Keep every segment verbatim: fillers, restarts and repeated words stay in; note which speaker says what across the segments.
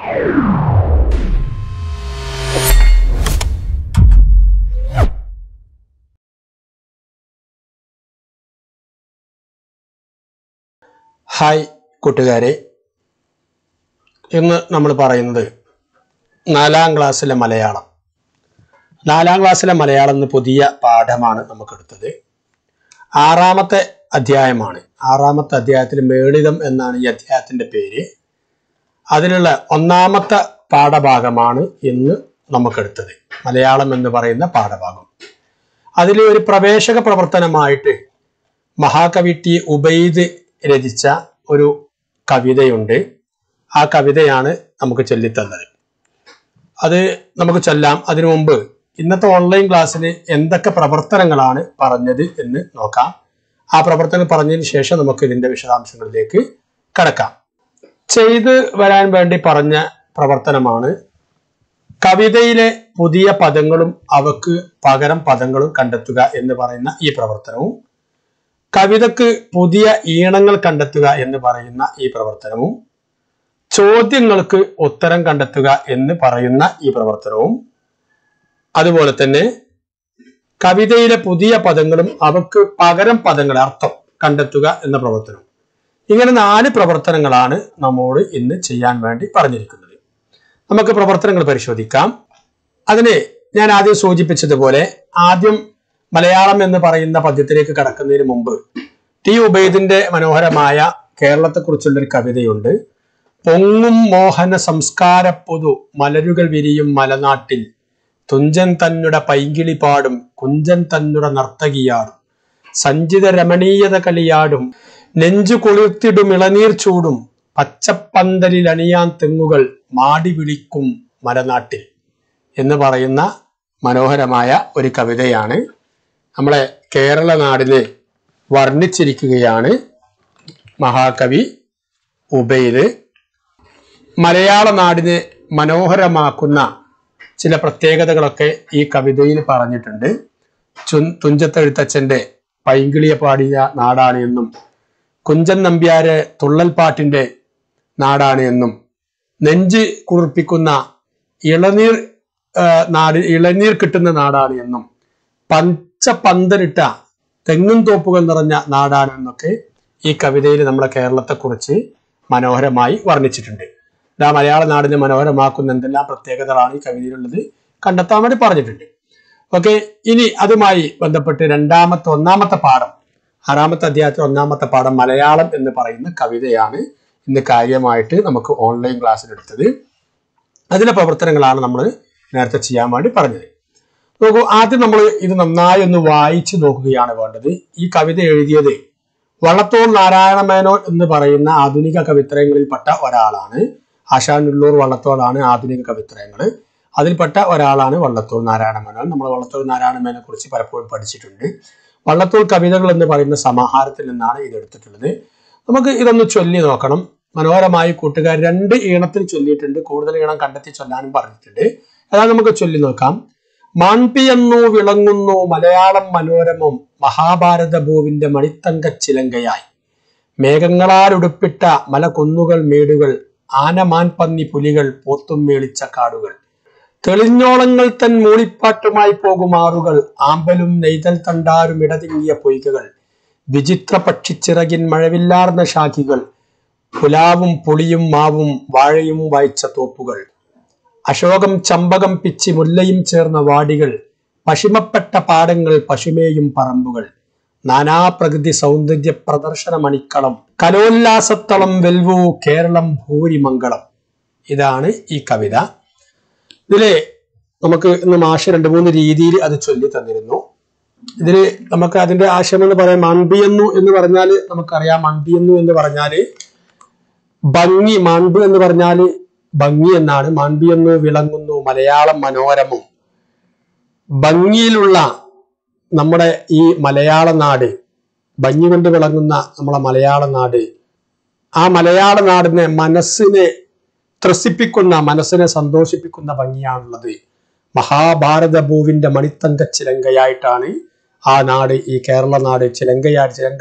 Speaker 1: Hi കൂട്ടുകാരെ, ഇന്ന് നമ്മൾ പറയുന്നത് നാലാം ക്ലാസ്സിലെ മലയാളം. നാലാം ക്ലാസ്സിലെ മലയാളം എന്ന പുതിയ പാഠമാണ് നമുക്ക് എടുത്തത്. ആറാമത്തെ അധ്യായമാണ്. ആറാമത്തെ അധ്യായത്തിൽ മേളിതം എന്നാണ് ഈ അധ്യായത്തിന്റെ പേര്. അതിലുള്ള ഒന്നാമത്തെ പാഠഭാഗമാണ് ഇന്ന് നമുക്കെടുത്തത്, മലയാളം എന്ന് പറയുന്ന പാഠഭാഗം. അതിൽ ഒരു പ്രവേശക പ്രവർത്തനമായിട്ട് മഹാകവി ടി ഉബൈദ് രചിച്ച ഒരു കവിതയുണ്ട്. ആ കവിതയാണ് നമുക്ക് ചൊല്ലിത്തന്നത്. അത് നമുക്ക് ചൊല്ലാം. അതിനു മുമ്പ് ഇന്നത്തെ ഓൺലൈൻ ക്ലാസ്സിൽ എന്തൊക്കെ പ്രവർത്തനങ്ങളാണ് പറഞ്ഞത് എന്ന് നോക്കാം. ആ പ്രവർത്തനം പറഞ്ഞതിന് ശേഷം നമുക്ക് ഇതിന്റെ വിശദാംശങ്ങളിലേക്ക് കടക്കാം. ചെയ്തു വരാൻ വേണ്ടി പറഞ്ഞ പ്രവർത്തനമാണ് കവിതയിലെ പുതിയ പദങ്ങളും അവക്ക് പകരം പദങ്ങളും കണ്ടെത്തുക എന്ന് പറയുന്ന ഈ പ്രവർത്തനവും, കവിതക്ക് പുതിയ ഈണങ്ങൾ കണ്ടെത്തുക എന്ന് പറയുന്ന ഈ പ്രവർത്തനവും, ചോദ്യങ്ങൾക്ക് ഉത്തരം കണ്ടെത്തുക എന്ന് പറയുന്ന ഈ പ്രവർത്തനവും, അതുപോലെ തന്നെ കവിതയിലെ പുതിയ പദങ്ങളും അവക്ക് പകരം പദങ്ങൾ അർത്ഥം കണ്ടെത്തുക എന്ന പ്രവർത്തനം. ഇങ്ങനെ നാല് പ്രവർത്തനങ്ങളാണ് നമ്മോട് ഇന്ന് ചെയ്യാൻ വേണ്ടി പറഞ്ഞിരിക്കുന്നത്. നമുക്ക് പ്രവർത്തനങ്ങൾ പരിശോധിക്കാം. അതിന് ഞാൻ ആദ്യം സൂചിപ്പിച്ചതുപോലെ ആദ്യം മലയാളം എന്ന് പറയുന്ന പദ്യത്തിലേക്ക് കടക്കുന്നതിന് മുമ്പ് ടി ഉബൈദിന്റെ മനോഹരമായ കേരളത്തെക്കുറിച്ചുള്ളൊരു കവിതയുണ്ട്. പൊങ്ങും മോഹന സംസ്കാര പൊതു മലരുകൾ വിരിയും മലനാട്ടിൽ തുഞ്ചൻ തന്നുടെ പൈങ്കിളി പാടും കുഞ്ചൻ തന്നുടെ നർത്തകിയാടും സഞ്ചിത രമണീയത കളിയാടും നെഞ്ചു കൊളുത്തിടും ഇളനീർ ചൂടും പച്ചപ്പന്തലിൽ അണിയാൻ തെങ്ങുകൾ മാടി വിളിക്കും മലനാട്ടിൽ എന്ന് പറയുന്ന മനോഹരമായ ഒരു കവിതയാണ് നമ്മളെ കേരള നാടിനെ വർണ്ണിച്ചിരിക്കുകയാണ് മഹാകവി ഉബൈദ്. മലയാള നാടിനെ മനോഹരമാക്കുന്ന ചില പ്രത്യേകതകളൊക്കെ ഈ കവിതയിൽ പറഞ്ഞിട്ടുണ്ട്. ചു തുഞ്ചത്തെഴുത്തച്ഛന്റെ പൈങ്കിളിയെ പാടിയ നാടാണ് എന്നും, കുഞ്ചൻ നമ്പ്യാരെ തുള്ളൽപ്പാട്ടിന്റെ നാടാണ് എന്നും, നെഞ്ച് കുളിർപ്പിക്കുന്ന ഇളനീർ നാട് ഇളനീർ കിട്ടുന്ന നാടാണ് എന്നും, പഞ്ച പന്തലിട്ട തെങ്ങും തോപ്പുകൾ നിറഞ്ഞ നാടാണ് എന്നൊക്കെ ഈ കവിതയിൽ നമ്മളെ കേരളത്തെക്കുറിച്ച് മനോഹരമായി വർണ്ണിച്ചിട്ടുണ്ട്. ആ മലയാള നാടിനെ മനോഹരമാക്കുന്ന എന്തെല്ലാം പ്രത്യേകതകളാണ് ഈ കവിതയിലുള്ളത് കണ്ടെത്താൻ വേണ്ടി പറഞ്ഞിട്ടുണ്ട്. ഓക്കെ, ഇനി അതുമായി ബന്ധപ്പെട്ട് രണ്ടാമത്തെ ഒന്നാമത്തെ പാഠം, ആറാമത്തെ അധ്യായത്തിൽ ഒന്നാമത്തെ പാഠം മലയാളം എന്ന് പറയുന്ന കവിതയാണ് ഇന്ന് കാര്യമായിട്ട് നമുക്ക് ഓൺലൈൻ ക്ലാസ്സിൽ എടുത്തത്. അതിലെ പ്രവർത്തനങ്ങളാണ് നമ്മൾ നേരത്തെ ചെയ്യാൻ വേണ്ടി പറഞ്ഞത്. നോക്കൂ, ആദ്യം നമ്മൾ ഇത് നന്നായി ഒന്ന് വായിച്ചു നോക്കുകയാണ് വേണ്ടത്. ഈ കവിത എഴുതിയത് വള്ളത്തോൾ നാരായണ മേനോൻ എന്ന് പറയുന്ന ആധുനിക കവിത്രയങ്ങളിൽപ്പെട്ട ഒരാളാണ്. ആശാനുള്ളൂർ വള്ളത്തോളാണ് ആധുനിക കവിത്രയങ്ങൾ. അതിൽപ്പെട്ട ഒരാളാണ് വള്ളത്തോൾ നാരായണ മേനോൻ. നമ്മൾ വള്ളത്തോൾ നാരായണ മേനോനെ കുറിച്ച് പലപ്പോഴും പഠിച്ചിട്ടുണ്ട്. വള്ളത്തോൾ കവിതകൾ എന്ന് പറയുന്ന സമാഹാരത്തിൽ നിന്നാണ് ഇത് എടുത്തിട്ടുള്ളത്. നമുക്ക് ഇതൊന്ന് ചൊല്ലി നോക്കണം. മനോഹരമായി കൂട്ടുകാർ രണ്ട് ഈണത്തിൽ ചൊല്ലിയിട്ടുണ്ട്. കൂടുതൽ ഈണം കണ്ടെത്തി ചൊല്ലാനും പറഞ്ഞിട്ടുണ്ട്. അതാണ് നമുക്ക് ചൊല്ലി നോക്കാം. മാൺപിയെന്നു വിളങ്ങുന്നു മലയാളം മനോരമം മഹാഭാരത ഭൂവിന്റെ മണിത്തങ്ക ചിലങ്കയായി മേഘങ്ങളാൽ ഉടുപ്പിട്ട മലകുന്നുകൾ മേടുകൾ ആനമാൻപന്നി പുലികൾ പോത്തും മേളിച്ച കാടുകൾ തെളിഞ്ഞോളങ്ങൾ തൻ മൂളിപ്പാട്ടുമായി പോകുമാറുകൾ ആമ്പലും നെയ്തൽ തണ്ടാരും ഇടതിങ്ങിയ പൊയ്കകൾ വിചിത്ര പക്ഷിച്ചിറകിൻ മഴവില്ലാർന്ന ശാഖികൾ പുലാവും പുളിയും മാവും വാഴയും വായിച്ച തോപ്പുകൾ അശോകം ചമ്പകം പിച്ചി മുല്ലയും ചേർന്ന വാടികൾ പശിമപ്പെട്ട പാടങ്ങൾ പശുമേയും പറമ്പുകൾ നാനാപ്രകൃതി സൗന്ദര്യ പ്രദർശന മണിക്കളം കലോല്ലാസത്തളം വെൽവു കേരളം ഭൂരിമംഗളം. ഇതാണ് ഈ കവിത. ഇതില് നമുക്ക് ഇന്ന് മാഷ് രണ്ട് മൂന്ന് രീതിയിൽ അത് ചൊല്ലി തന്നിരുന്നു. ഇതില് നമുക്ക് അതിന്റെ ആശയം എന്ന് പറയാം. മൺപിയെന്നു എന്ന് പറഞ്ഞാല് നമുക്കറിയാം, മൺപിയെന്നു എന്ന് പറഞ്ഞാല് ഭംഗി, മാൺപ് എന്ന് പറഞ്ഞാല് ഭംഗി എന്നാണ്. മാൺപിയെന്നു വിളങ്ങുന്നു മലയാളം മനോരമം, ഭംഗിയിലുള്ള നമ്മുടെ ഈ മലയാള നാട്, ഭംഗി കൊണ്ട് വിളങ്ങുന്ന നമ്മളെ മലയാള നാട്, ആ മലയാള നാടിനെ മനസ്സിനെ ത്രസിപ്പിക്കുന്ന, മനസ്സിനെ സന്തോഷിപ്പിക്കുന്ന ഭംഗിയാണുള്ളത്. മഹാഭാരത ഭൂവിന്റെ മണിത്തങ്ക ചിലങ്കയായിട്ടാണ് ആ നാട്, ഈ കേരള നാട് ചിലങ്കയായി. ചിലങ്ക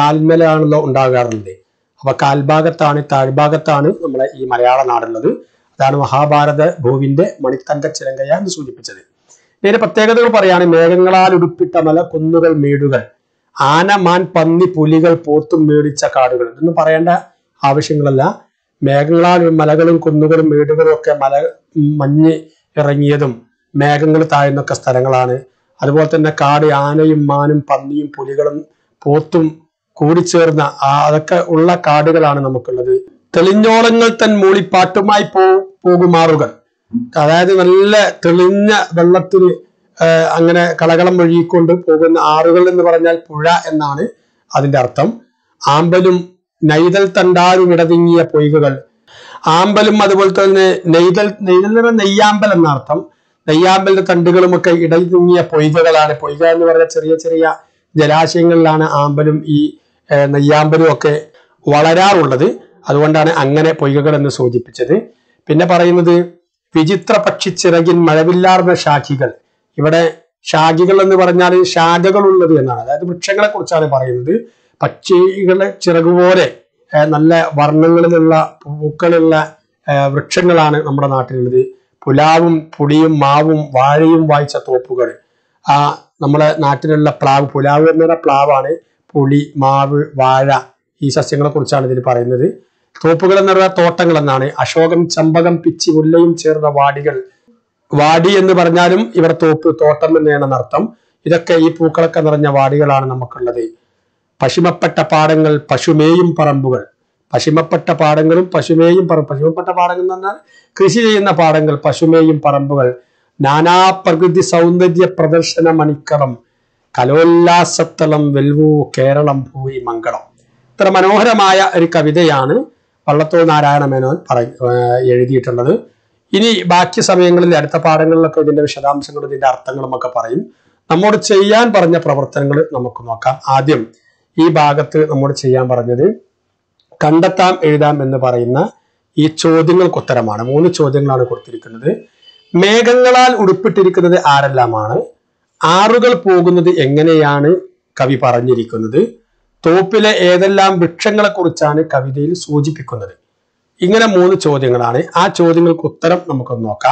Speaker 1: കാൽമേലാണല്ലോ ഉണ്ടാകാറുള്ളത്. അപ്പൊ കാൽഭാഗത്താണ്, താഴ്ഭാഗത്താണ് നമ്മളെ ഈ മലയാള നാടുള്ളത്. അതാണ് മഹാഭാരത ഭൂവിന്റെ മണിത്തങ്ക ചിലങ്കയ എന്ന് സൂചിപ്പിച്ചത്. ഇതിന്റെ പ്രത്യേകതകൾ പറയാണ്. മേഘങ്ങളാൽ ഉടുപ്പിട്ട മല, കുന്നുകൾ, മേടുകൾ, ആന, മാൻ, പന്നി, പുലികൾ, പോത്തും മേടിച്ച കാടുകൾ. ഇതൊന്നും പറയേണ്ട ആവശ്യങ്ങളല്ല. മേഘങ്ങളാൽ മലകളും കുന്നുകളും മേടുകളും ഒക്കെ മല മഞ്ഞ് ഇറങ്ങിയതും മേഘങ്ങൾ താഴ്ന്നൊക്കെ സ്ഥലങ്ങളാണ്. അതുപോലെ തന്നെ കാട്, ആനയും മാനും പന്നിയും പുലികളും പോത്തും കൂടിച്ചേർന്ന ആ അതൊക്കെ ഉള്ള കാടുകളാണ് നമുക്കുള്ളത്. തെളിഞ്ഞോളങ്ങൾ തൻ മൂളിപ്പാട്ടുമായി പോ പോകുമാറുകൾ, അതായത് നല്ല തെളിഞ്ഞ വെള്ളത്തിന് അങ്ങനെ കളകളം ഒഴുകിക്കൊണ്ട് പോകുന്ന ആറുകൾ എന്ന് പറഞ്ഞാൽ പുഴ എന്നാണ് അതിന്റെ അർത്ഥം. ആമ്പലും നെയ്തൽ തണ്ടാരും ഇടതിങ്ങിയ പൊയ്കകൾ, ആമ്പലും അതുപോലെ തന്നെ നെയ്തൽ നെയ്തൽ എന്ന് പറഞ്ഞാൽ നെയ്യാമ്പൽ എന്ന അർത്ഥം. നെയ്യാമ്പലിന്റെ തണ്ടുകളും ഒക്കെ ഇടതിങ്ങിയ പൊയ്കകളാണ്. പൊയ്ക എന്ന് പറഞ്ഞാൽ ചെറിയ ചെറിയ ജലാശയങ്ങളിലാണ് ആമ്പലും ഈ നെയ്യാമ്പലും ഒക്കെ വളരാറുള്ളത്. അതുകൊണ്ടാണ് അങ്ങനെ പൊയ്കകൾ എന്ന് സൂചിപ്പിച്ചത്. പിന്നെ പറയുന്നത് വിചിത്ര പക്ഷിച്ചിറകിൻ മഴവില്ലാർന്ന ശാഖികൾ. ഇവിടെ ശാഖികൾ എന്ന് പറഞ്ഞാൽ ശാഖകൾ ഉള്ളത് എന്നാണ്. അതായത് വൃക്ഷങ്ങളെ കുറിച്ചാണ് പറയുന്നത്. പക്ഷികളെ ചിറകുപോലെ നല്ല വർണ്ണങ്ങളിലുള്ള പൂക്കളുള്ള വൃക്ഷങ്ങളാണ് നമ്മുടെ നാട്ടിലുള്ളത്. പുലാവും പുളിയും മാവും വാഴയും വായിച്ച തോപ്പുകൾ. ആ നമ്മുടെ നാട്ടിലുള്ള പ്ലാവ്, പുലാവ് എന്ന് പറഞ്ഞ പ്ലാവാണ്. പുളി, മാവ്, വാഴ ഈ സസ്യങ്ങളെ കുറിച്ചാണ് ഇതിൽ പറയുന്നത്. തോപ്പുകൾ എന്ന് പറഞ്ഞാൽ തോട്ടങ്ങൾ എന്നാണ്. അശോകം, ചമ്പകം, പിച്ചി, മുല്ലയും ചേർന്ന വാടികൾ. വാടി എന്ന് പറഞ്ഞാലും ഇവിടെ തോപ്പ്, തോട്ടം എന്നാണ് അർത്ഥം. ഇതൊക്കെ ഈ പൂക്കളൊക്കെ നിറഞ്ഞ വാടികളാണ് നമുക്കുള്ളത്. പശിമപ്പെട്ട പാടങ്ങൾ, പശുമേയും പറമ്പുകൾ. പശിമപ്പെട്ട പാടങ്ങളും പശുമേയും പറമ്പ്. പശിമപ്പെട്ട പാടങ്ങൾ എന്ന് പറഞ്ഞാൽ കൃഷി ചെയ്യുന്ന പാടങ്ങൾ, പശുമേയും പറമ്പുകൾ. നാനാ പ്രകൃതി സൗന്ദര്യ പ്രദർശന മണിക്കളം, കലോല്ലാസത്തളം വെൽവൂ കേരളം ഭൂയി മംഗളം. ഇത്ര മനോഹരമായ ഒരു കവിതയാണ് വള്ളത്തോൾ നാരായണ മേനോൻ പറ എഴുതിയിട്ടുള്ളത്. ഇനി ബാക്കി സമയങ്ങളിൽ അടുത്ത പാഠങ്ങളിലൊക്കെ ഇതിന്റെ വിശദാംശങ്ങളും ഇതിന്റെ അർത്ഥങ്ങളും ഒക്കെ പറയും. നമ്മോട് ചെയ്യാൻ പറഞ്ഞ പ്രവർത്തനങ്ങൾ നമുക്ക് നോക്കാം. ആദ്യം ഈ ഭാഗത്ത് നമ്മോട് ചെയ്യാൻ പറഞ്ഞത് കണ്ടെത്താം എഴുതാം എന്ന് പറയുന്ന ഈ ചോദ്യങ്ങൾക്ക് ഉത്തരമാണ്. മൂന്ന് ചോദ്യങ്ങളാണ് കൊടുത്തിരിക്കുന്നത്. മേഘങ്ങളാൽ ഉടുപ്പിട്ടിരിക്കുന്നത് ആരെല്ലാമാണ്? ആറുകൾ പോകുന്നത് എങ്ങനെയാണ് കവി പറഞ്ഞിരിക്കുന്നത്? തോപ്പിലെ ഏതെല്ലാം വൃക്ഷങ്ങളെ കുറിച്ചാണ് കവിതയിൽ സൂചിപ്പിക്കുന്നത്? ഇങ്ങനെ മൂന്ന് ചോദ്യങ്ങളാണ്. ആ ചോദ്യങ്ങൾക്ക് ഉത്തരം നമുക്കൊന്ന് നോക്കാം.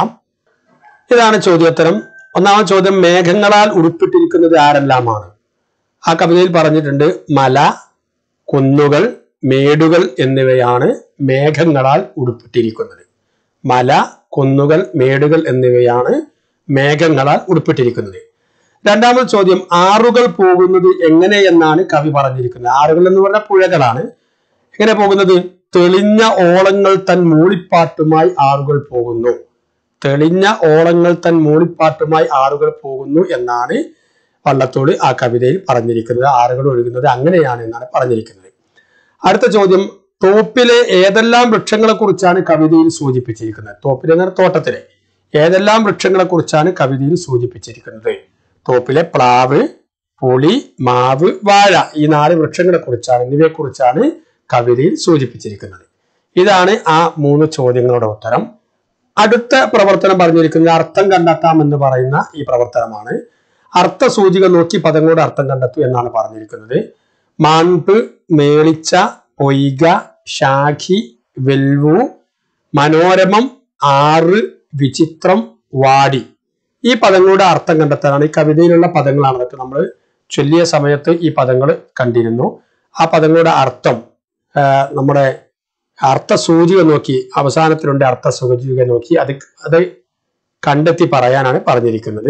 Speaker 1: ഇതാണ് ചോദ്യോത്തരം. ഒന്നാമത്തെ ചോദ്യം, മേഘങ്ങളാൽ ഉടുപ്പിട്ടിരിക്കുന്നത് ആരെല്ലാമാണ്? ആ കവിതയിൽ പറഞ്ഞിട്ടുണ്ട് മല, കുന്നുകൾ, മേടുകൾ എന്നിവയാണ് മേഘങ്ങളാൽ ഉടുപ്പിട്ടിരിക്കുന്നത്. മല, കുന്നുകൾ, മേടുകൾ എന്നിവയാണ് മേഘങ്ങളാൽ ഉടുപ്പിട്ടിരിക്കുന്നത്. രണ്ടാമത്തെ ചോദ്യം, ആറുകൾ പോകുന്നത് എങ്ങനെയെന്നാണ് കവി പറഞ്ഞിരിക്കുന്നത്? ആറുകൾ എന്ന് പറഞ്ഞാൽ പുഴകളാണ്. എങ്ങനെ പോകുന്നത്? തെളിഞ്ഞ ഓളങ്ങൾ തൻ മൂളിപ്പാട്ടുമായി ആറുകൾ പോകുന്നു. തെളിഞ്ഞ ഓളങ്ങൾ തൻ മൂളിപ്പാട്ടുമായി ആറുകൾ പോകുന്നു എന്നാണ് വള്ളത്തോൾ ആ കവിതയിൽ പറഞ്ഞിരിക്കുന്നത്. ആറുകൾ ഒഴുകുന്നത് അങ്ങനെയാണ് എന്നാണ് പറഞ്ഞിരിക്കുന്നത്. അടുത്ത ചോദ്യം, തോപ്പിലെ ഏതെല്ലാം വൃക്ഷങ്ങളെ കുറിച്ചാണ് കവിതയിൽ സൂചിപ്പിച്ചിരിക്കുന്നത്? തോപ്പിലെ എന്ന തോട്ടത്തിലെ ഏതെല്ലാം വൃക്ഷങ്ങളെ കുറിച്ചാണ് കവിതയിൽ സൂചിപ്പിച്ചിരിക്കുന്നത്? തോപ്പിലെ പ്ലാവ്, പുളി, മാവ്, വാഴ ഈ നാല് വൃക്ഷങ്ങളെ കുറിച്ചാണ് എന്നിവയെ കുറിച്ചാണ് കവിതയിൽ സൂചിപ്പിച്ചിരിക്കുന്നത്. ഇതാണ് ആ മൂന്ന് ചോദ്യങ്ങളുടെ ഉത്തരം. അടുത്ത പ്രവർത്തനം പറഞ്ഞിരിക്കുന്നത് അർത്ഥം കണ്ടെത്താം എന്ന് പറയുന്ന ഈ പ്രവർത്തനമാണ്. അർത്ഥ സൂചിക നോക്കി പദങ്ങളുടെ അർത്ഥം കണ്ടെത്തൂ എന്നാണ് പറഞ്ഞിരിക്കുന്നത്. മാൺപ്, മേളിച്ച, പൊയ്ക, ശാഖി, വെൽവു, മനോരമം, ആറ്, വിചിത്രം, വാടി ഈ പദങ്ങളുടെ അർത്ഥം കണ്ടെത്താനാണ്. ഈ കവിതയിലുള്ള പദങ്ങളാണ് അതൊക്കെ. നമ്മൾ ചൊല്ലിയ സമയത്ത് ഈ പദങ്ങൾ കണ്ടിരുന്നു. ആ പദങ്ങളുടെ അർത്ഥം നമ്മുടെ അർത്ഥ സൂചിക നോക്കി, അവസാനത്തിലുണ്ട് അർത്ഥ സൂചിക നോക്കി അത് അത് കണ്ടെത്തി പറയാനാണ് പറഞ്ഞിരിക്കുന്നത്.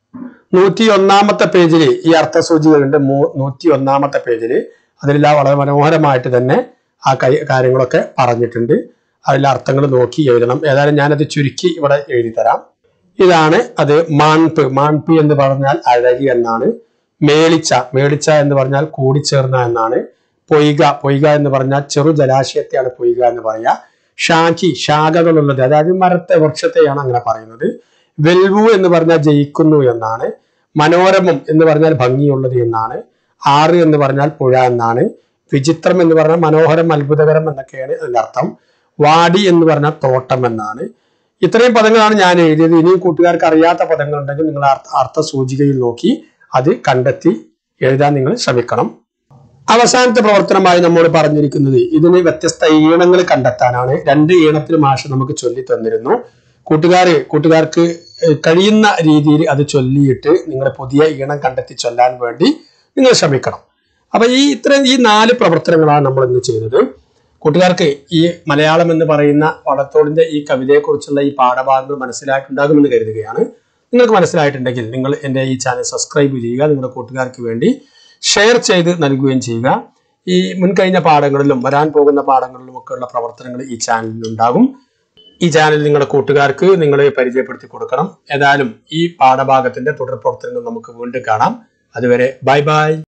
Speaker 1: നൂറ്റി ഒന്നാമത്തെ പേജിൽ ഈ അർത്ഥ സൂചികകളുണ്ട്. മൂ നൂറ്റി ഒന്നാമത്തെ പേജിൽ അതിലെല്ലാം വളരെ മനോഹരമായിട്ട് തന്നെ ആ കൈ കാര്യങ്ങളൊക്കെ പറഞ്ഞിട്ടുണ്ട്. അതിലെ അർത്ഥങ്ങൾ നോക്കി എഴുതണം. ഏതായാലും ഞാനത് ചുരുക്കി ഇവിടെ എഴുതി തരാം. ഇതാണ് അത്. മാൺപ്, മാൺപ് എന്ന് പറഞ്ഞാൽ അഴകി എന്നാണ്. മേളിച്ച, മേളിച്ച എന്ന് പറഞ്ഞാൽ കൂടിച്ചേർന്ന എന്നാണ്. പൊയ്ക, പൊയ്ക എന്ന് പറഞ്ഞാൽ ചെറു ജലാശയത്തെയാണ് പൊയ്ക എന്ന് പറയുക. ഷാഖി, ശാഖകളുള്ളത്, അതായത് മരത്തെ, വൃക്ഷത്തെയാണ് അങ്ങനെ പറയുന്നത്. വെൽവു എന്ന് പറഞ്ഞാൽ ജയിക്കുന്നു എന്നാണ്. മനോരമം എന്ന് പറഞ്ഞാൽ ഭംഗിയുള്ളത് എന്നാണ്. ആറ് എന്ന് പറഞ്ഞാൽ പുഴ എന്നാണ്. വിചിത്രം എന്ന് പറഞ്ഞാൽ മനോഹരം, അത്ഭുതകരം എന്നൊക്കെയാണ് അതിന്റെ അർത്ഥം. വാടി എന്ന് പറഞ്ഞാൽ തോട്ടം എന്നാണ്. ഇത്രയും പദങ്ങളാണ് ഞാൻ എഴുതിയത്. ഇനിയും കൂട്ടുകാർക്ക് അറിയാത്ത പദങ്ങൾ ഉണ്ടെങ്കിൽ നിങ്ങൾ അർത്ഥ സൂചികയിൽ നോക്കി അത് കണ്ടെത്തി എഴുതാൻ നിങ്ങൾ ശ്രമിക്കണം. അവസാനത്തെ പ്രവർത്തനമായി നമ്മൾ പറഞ്ഞിരിക്കുന്നത് ഇതിന് വ്യത്യസ്ത ഈണങ്ങൾ കണ്ടെത്താനാണ്. രണ്ട് ഈണത്തിന് മാഷ് നമുക്ക് ചൊല്ലി തന്നിരുന്നു. കൂട്ടുകാര് കൂട്ടുകാർക്ക് കഴിയുന്ന രീതിയിൽ അത് ചൊല്ലിയിട്ട് നിങ്ങൾ പുതിയ ഈണം കണ്ടെത്തി ചൊല്ലാൻ വേണ്ടി നിങ്ങൾ ശ്രമിക്കണം. അപ്പൊ ഈ ഇത്രയും ഈ നാല് പ്രവർത്തനങ്ങളാണ് നമ്മൾ ഇന്ന് ചെയ്തത്. കൂട്ടുകാർക്ക് ഈ മലയാളം എന്ന് പറയുന്ന വള്ളത്തോളിന്റെ ഈ കവിതയെക്കുറിച്ചുള്ള ഈ പാഠഭാഗങ്ങൾ മനസ്സിലായിട്ടുണ്ടാകുമെന്ന് കരുതുകയാണ്. നിങ്ങൾക്ക് മനസ്സിലായിട്ടുണ്ടെങ്കിൽ നിങ്ങൾ എൻ്റെ ഈ ചാനൽ സബ്സ്ക്രൈബ് ചെയ്യുക, നിങ്ങളുടെ കൂട്ടുകാർക്ക് വേണ്ടി ഷെയർ ചെയ്ത് നൽകുകയും ചെയ്യുക. ഈ മുൻകഴിഞ്ഞ പാഠങ്ങളിലും വരാൻ പോകുന്ന പാഠങ്ങളിലും ഒക്കെയുള്ള പ്രവർത്തനങ്ങൾ ഈ ചാനലിൽ ഉണ്ടാകും. ഈ ചാനൽ നിങ്ങളുടെ കൂട്ടുകാർക്ക് നിങ്ങൾ പരിചയപ്പെടുത്തി കൊടുക്കണം. ഏതായാലും ഈ പാഠഭാഗത്തിന്റെ തുടർ പ്രവർത്തനങ്ങൾ നമുക്ക് വീണ്ടും കാണാം. അതുവരെ ബൈ ബൈ.